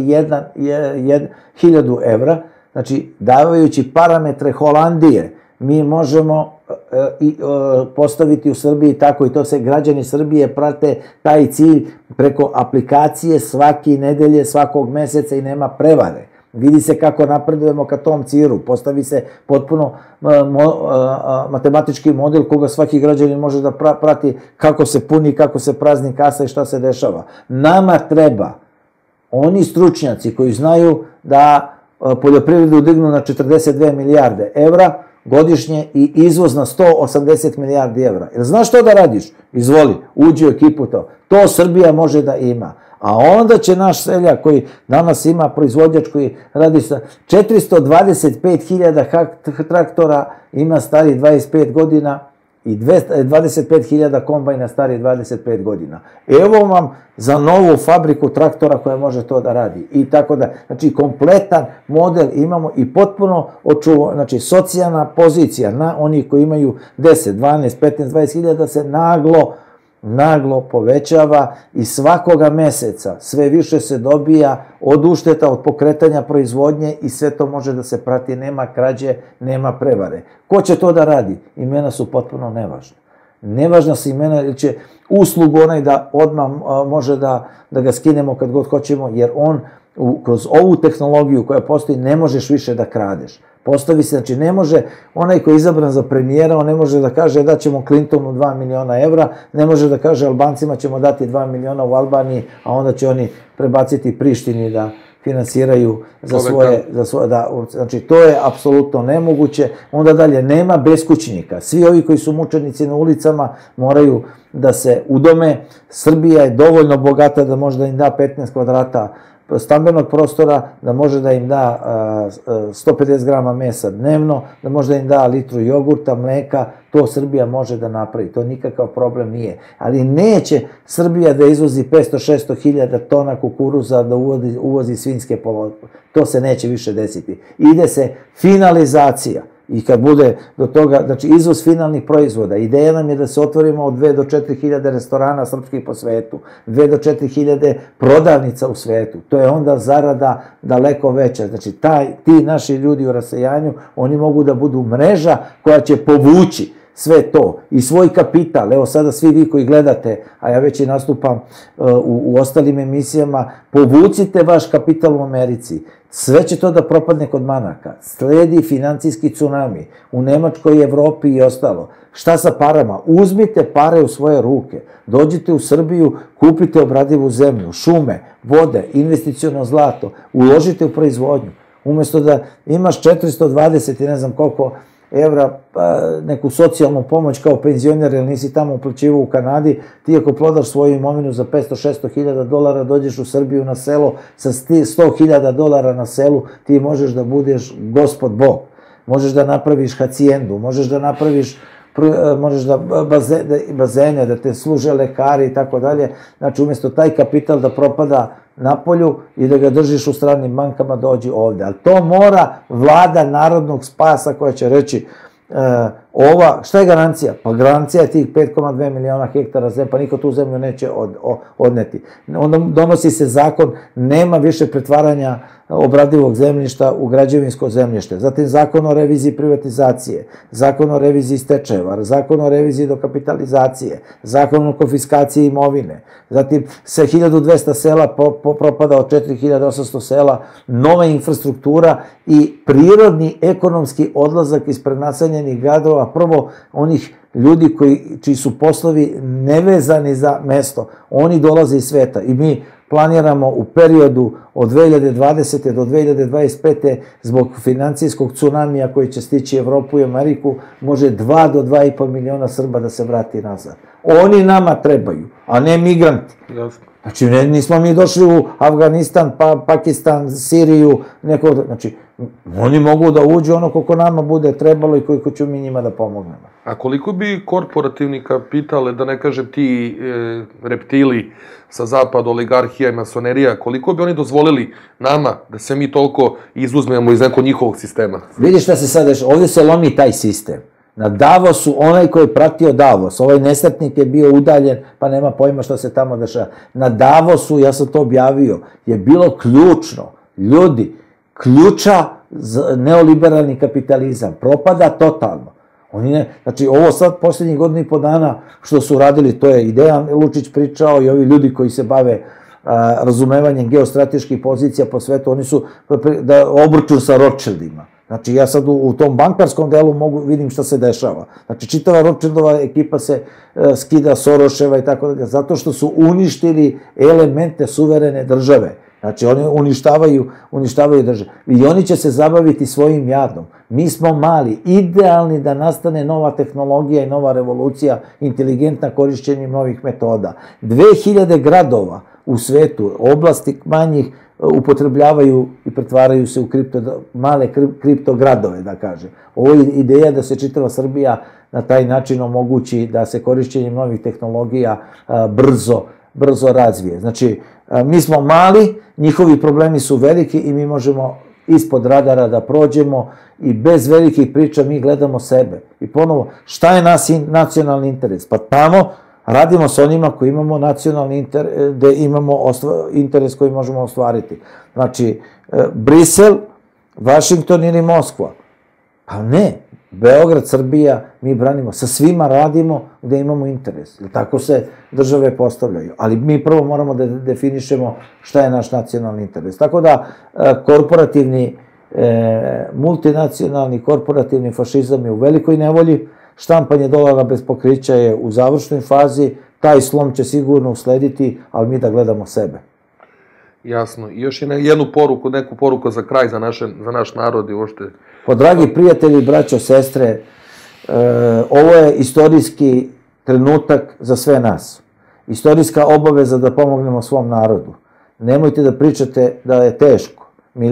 S2: 1.000 evra, znači davajući parametre Holandije, mi možemo postaviti u Srbiji tako, i to se građani Srbije prate taj cilj preko aplikacije svake nedelje, svakog meseca i nema prevare. Vidi se kako napredujemo ka tom cilju, postavi se potpuno matematički model koga svaki građanin može da prati kako se puni, kako se prazni kasa i šta se dešava. Nama treba oni stručnjaci koji znaju da poljoprivredu dignu na 42 milijarde evra godišnje i izvoz na 180 milijardi evra. Jer znaš što da radiš? Izvoli, uđi u ekipu to. To Srbija može da ima. A onda će naš seljak koji danas ima proizvođač koji radi sa 425.000 traktora, ima stari 25 godina i 25.000 kombajna stari 25 godina. Evo vam za novu fabriku traktora koja može to da radi. I tako da, znači kompletan model imamo i potpuno očuvamo, znači socijalna pozicija na onih koji imaju 10, 12, 15, 20.000 se naglo povećava i svakoga meseca sve više se dobija od ušteta, od pokretanja proizvodnje i sve to može da se prati, nema krađe, nema prevare. Ko će to da radi? Imena su potpuno nevažna. Nevažna su imena, jer će uslugu onaj da odmah može da ga skinemo kad god hoćemo, jer on kroz ovu tehnologiju koja postoji ne možeš više da kradeš. Postavi se, znači ne može, onaj koji je izabran za premijera, on ne može da kaže da ćemo Clintonu 2 miliona evra, ne može da kaže Albancima ćemo dati 2 miliona u Albaniji, a onda će oni prebaciti Prištini da finansiraju za svoje, znači to je apsolutno nemoguće. Onda dalje, nema beskućnika. Svi ovi koji su mučenici na ulicama moraju da se udome. Srbija je dovoljno bogata da može da im da 15 kvadrata stambenog prostora, da može da im da 150 grama mesa dnevno, da može da im da litru jogurta, mleka, to Srbija može da napravi, to nikakav problem nije. Ali neće Srbija da izvozi 500-600 hiljada tona kukuruza, da uvozi svinjske polovice. To se neće više desiti. Ide se finalizacija. I kad bude do toga, znači izvoz finalnih proizvoda, ideja nam je da se otvorimo od 2 do 4 hiljade restorana srpskih po svetu, 2 do 4 hiljade prodavnica u svetu, to je onda zarada daleko veća. Znači ti naši ljudi u rasejanju, oni mogu da budu mreža koja će povući sve to i svoj kapital. Evo sada svi vi koji gledate, a ja već i nastupam u ostalim emisijama, povucite vaš kapital u Americi. Sve će to da propadne kod banaka. Sledi financijski tsunami u Nemačkoj, Evropi i ostalo. Šta sa parama? Uzmite pare u svoje ruke. Dođite u Srbiju, kupite obradivu zemlju, šume, vode, investiciono zlato, uložite u proizvodnju. Umesto da imaš 420 i ne znam koliko evra, neku socijalnu pomoć kao penzioner, jer nisi tamo uplaćivao u Kanadi, ti ako prodaš svoju imovinu za 500-600 hiljada dolara, dođeš u Srbiju na selo, sa 100 hiljada dolara na selu, ti možeš da budeš gospod Bog. Možeš da napraviš hacijendu, možeš da napraviš bazene, da te služe lekari i tako dalje. Znači, umjesto taj kapital da propada napolju i da ga držiš u stranim bankama, dođi ovde. Ali to mora vlada narodnog spasa koja će reći Šta je garancija? Pa garancija je tih 5,2 miliona hektara zemlje, pa niko tu zemlju neće odneti. Onda donosi se zakon, nema više pretvaranja obradivog zemljišta u građevinsko zemljište. Zatim zakon o reviziji privatizacije, zakon o reviziji stečajeva, zakon o reviziji dokapitalizacije, zakon o konfiskaciji imovine. Zatim se 1200 sela propada od 4800 sela, nova infrastruktura i prirodni ekonomski odlazak iz prenaseljenih gradova, prvo onih ljudi čiji su poslovi nevezani za mesto, oni dolaze iz sveta i mi planiramo u periodu od 2020. do 2025. zbog financijskog tsunamija koji će stići Evropu i Ameriku, može 2 do 2,5 miliona Srba da se vrati nazad. Oni nama trebaju, a ne migranti. Znači, nismo mi došli u Afganistan, Pakistan, Siriju, znači, oni mogu da uđu ono koliko nama bude trebalo i koliko ću mi njima da pomognemo.
S1: A koliko bi korporativni kapitale, da ne kažem ti reptili sa zapada, oligarhija i masonerija, koliko bi oni dozvolili nama da se mi toliko izuzmemo iz nekog njihovog sistema?
S2: Vidiš šta se sad dešava, ovdje se lomi taj sistem. Na Davosu, onaj koji je pratio Davos, ovaj nesretnik je bio udaljen, pa nema pojma što se tamo dešava. Na Davosu, ja sam to objavio, je bilo ključno, ljudi, ključa neoliberalni kapitalizam, propada totalno. Znači, ovo sad posljednjih godina i po dana što su radili, to je i Dejan Lučić pričao i ovi ljudi koji se bave razumevanjem geostrateških pozicija po svetu, oni su da obrču sa Rothschildima. Znači, ja sad u tom bankarskom delu vidim šta se dešava. Znači, čitava Rothschildova ekipa se skida, Soroševa i tako da, zato što su uništili elemente suverene države. Znači, oni uništavaju države. I oni će se zabaviti svojim jadom. Mi smo mali, idealni da nastane nova tehnologija i nova revolucija, inteligentna korišćenjem novih metoda. 2000 gradova u svetu, oblasti manjih, upotrebljavaju i pretvaraju se u male kriptogradove, da kažem. Ovo je ideja da se čitava Srbija na taj način omogući da se korišćenjem novih tehnologija brzo razvije. Znači, mi smo mali, njihovi problemi su veliki i mi možemo ispod radara da prođemo i bez velikih priča mi gledamo sebe. I ponovo, šta je nacionalni interes? Pa tamo radimo s onima koji imamo nacionalni interes, gde imamo interes koji možemo ostvariti. Znači, Brisel, Vašington ili Moskva? Pa ne, Beograd, Srbija, mi branimo, sa svima radimo gde imamo interes. Tako se države postavljaju. Ali mi prvo moramo da definišemo šta je naš nacionalni interes. Tako da, korporativni, multinacionalni, korporativni fašizam je u velikoj nevolji, štampanje dolara bez pokrića je u završnoj fazi, taj slom će sigurno uslediti, ali mi da gledamo sebe.
S1: Jasno. I još jednu poruku, neku poruku za kraj, za naš narod i uopšte.
S2: Pa, dragi prijatelji, braćo, sestre, ovo je istorijski trenutak za sve nas. Istorijska obaveza da pomognemo svom narodu. Nemojte da pričate da je teško.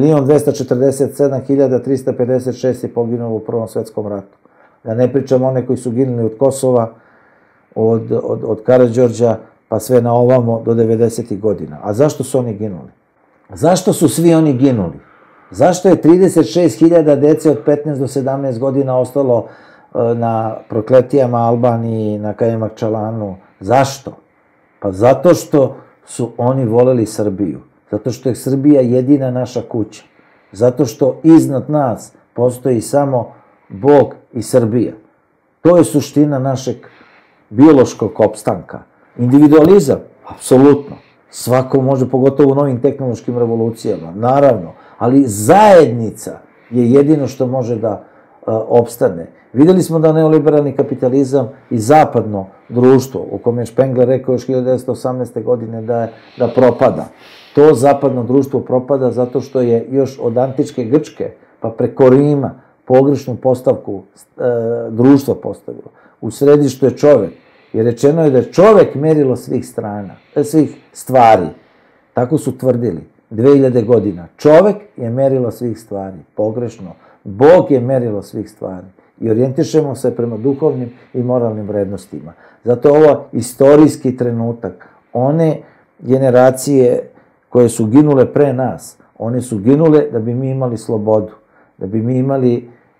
S2: 1.247.356 je poginulo u Prvom svetskom ratu. Da ne pričam one koji su ginuli od Kosova, od Karađorđa, pa sve na ovamo do 90. godina. A zašto su oni ginuli? Zašto su svi oni ginuli? Zašto je 36.000 dece od 15 do 17 godina ostalo na Prokletijama, Albaniji, na Kajmakčalanu? Zašto? Pa zato što su oni voleli Srbiju. Zato što je Srbija jedina naša kuća. Zato što iznad nas postoji samo Bog i Srbija. To je suština našeg biološkog opstanka. Individualizam? Apsolutno. Svako može, pogotovo u novim tehnološkim revolucijama, naravno. Ali zajednica je jedino što može da opstane. Videli smo da neoliberalni kapitalizam i zapadno društvo, o kome je Špengler rekao još 1918. godine da propada. To zapadno društvo propada zato što je još od antičke Grčke, pa preko Rima, pogrešnu postavku društva postavilo. U središtu je čovek. I rečeno je da je čovek merilo svih stvari. Tako su tvrdili 2000 godina. Čovek je merilo svih stvari. Pogrešno. Bog je merilo svih stvari. I orijentišemo se prema duhovnim i moralnim vrednostima. Zato je ovo istorijski trenutak. One generacije koje su ginule pre nas, one su ginule da bi mi imali slobodu, da bi mi imali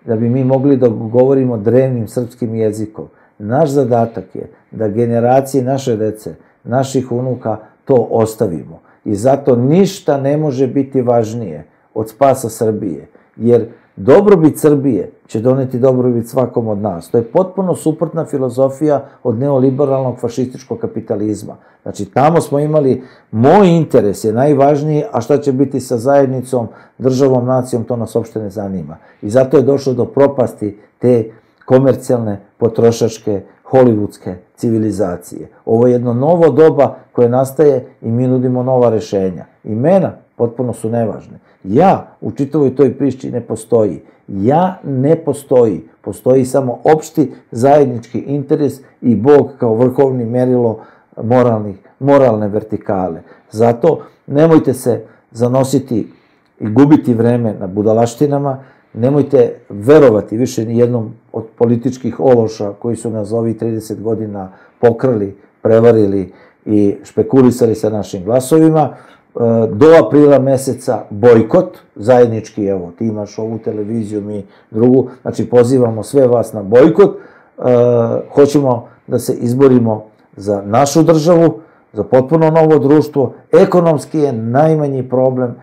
S2: da bi mi mogli da govorimo drevnim srpskim jezikom. Naš zadatak je da generacije naše dece, naših unuka, to ostavimo. I zato ništa ne može biti važnije od spasa Srbije, jer dobrobit Srbije će doneti dobrobit svakom od nas. To je potpuno suprotna filozofija od neoliberalnog fašističkog kapitalizma. Znači, tamo smo imali, moj interes je najvažniji, a šta će biti sa zajednicom, državom, nacijom, to nas uopšte ne zanima. I zato je došlo do propasti te komercijalne, potrošačke, hollywoodske civilizacije. Ovo je jedno novo doba koje nastaje i mi nudimo nova rešenja. Imena potpuno su nevažne. Ja u čitavoj toj priči ne postoji. Ja ne postoji. Postoji samo opšti zajednički interes i Bog kao vrhovni merilo moralne vertikale. Zato nemojte se zanositi i gubiti vreme na budalaštinama, nemojte verovati više ni jednom od političkih ološa koji su nas ovih 30 godina pokrali, prevarili i špekulisali sa našim glasovima. Do aprila meseca bojkot, zajednički, evo, ti imaš ovu televiziju, mi drugu, znači pozivamo sve vas na bojkot, hoćemo da se izborimo za našu državu, za potpuno novo društvo, ekonomski je najmanji problem,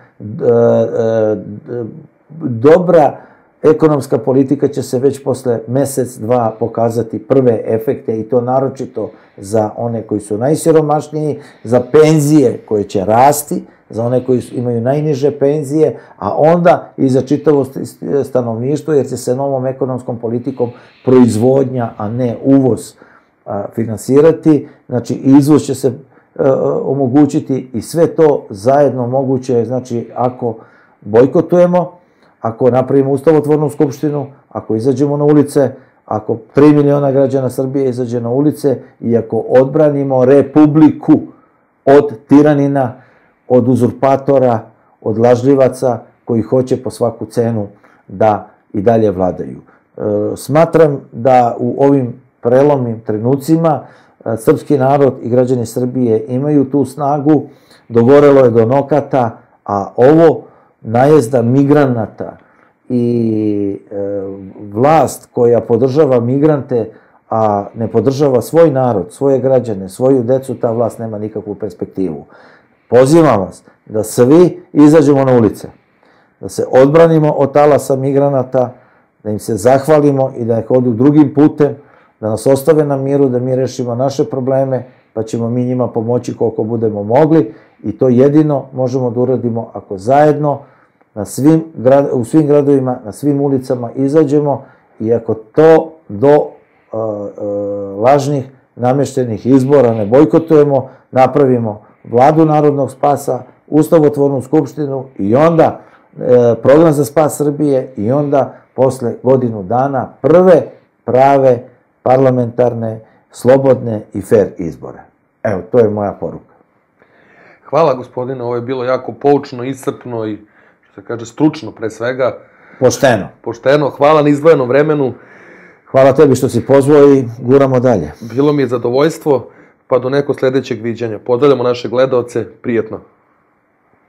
S2: dobra ekonomska politika će se već posle mesec, dva pokazati prve efekte i to naročito za one koji su najsiromašniji, za penzije koje će rasti, za one koji imaju najniže penzije, a onda i za čitavo stanovništvo, jer će se novom ekonomskom politikom proizvodnja, a ne uvoz finansirati. Znači, izvoz će se omogućiti i sve to zajedno moguće je, znači, ako bojkotujemo, ako napravimo ustavotvornu skupštinu, ako izađemo na ulice, ako 3 miliona građana Srbije izađe na ulice i ako odbranimo republiku od tiranina, od uzurpatora, od lažljivaca koji hoće po svaku cenu da i dalje vladaju. Smatram da u ovim prelomnim trenucima srpski narod i građani Srbije imaju tu snagu, dogorelo je do nokata, a ovo najezda migranata i vlast koja podržava migrante, a ne podržava svoj narod, svoje građane, svoju decu, ta vlast nema nikakvu perspektivu. Pozivam vas da svi izađemo na ulice, da se odbranimo od talasa migranata, da im se zahvalimo i da ih odu drugim putem, da nas ostave na miru, da mi rešimo naše probleme, pa ćemo mi njima pomoći koliko budemo mogli i to jedino možemo da uradimo ako zajedno u svim gradovima, na svim ulicama izađemo i ako to do lažnih nameštenih izbora ne bojkotujemo, napravimo Vladu narodnog spasa, ustavotvornu skupštinu i onda program za spas Srbije i onda posle godinu dana prve prave parlamentarne, slobodne i fair izbore. Evo, to je moja poruka.
S1: Hvala, gospodine, ovo je bilo jako poučno, iscrpno i, što se kaže, stručno pre svega.
S2: Pošteno.
S1: Pošteno, hvala na izdvojenom vremenu.
S2: Hvala tebi što si pozvao i guramo dalje.
S1: Bilo mi je zadovoljstvo, pa do nekog sledećeg viđanja. Pozdravljamo naše gledaoce, prijetno.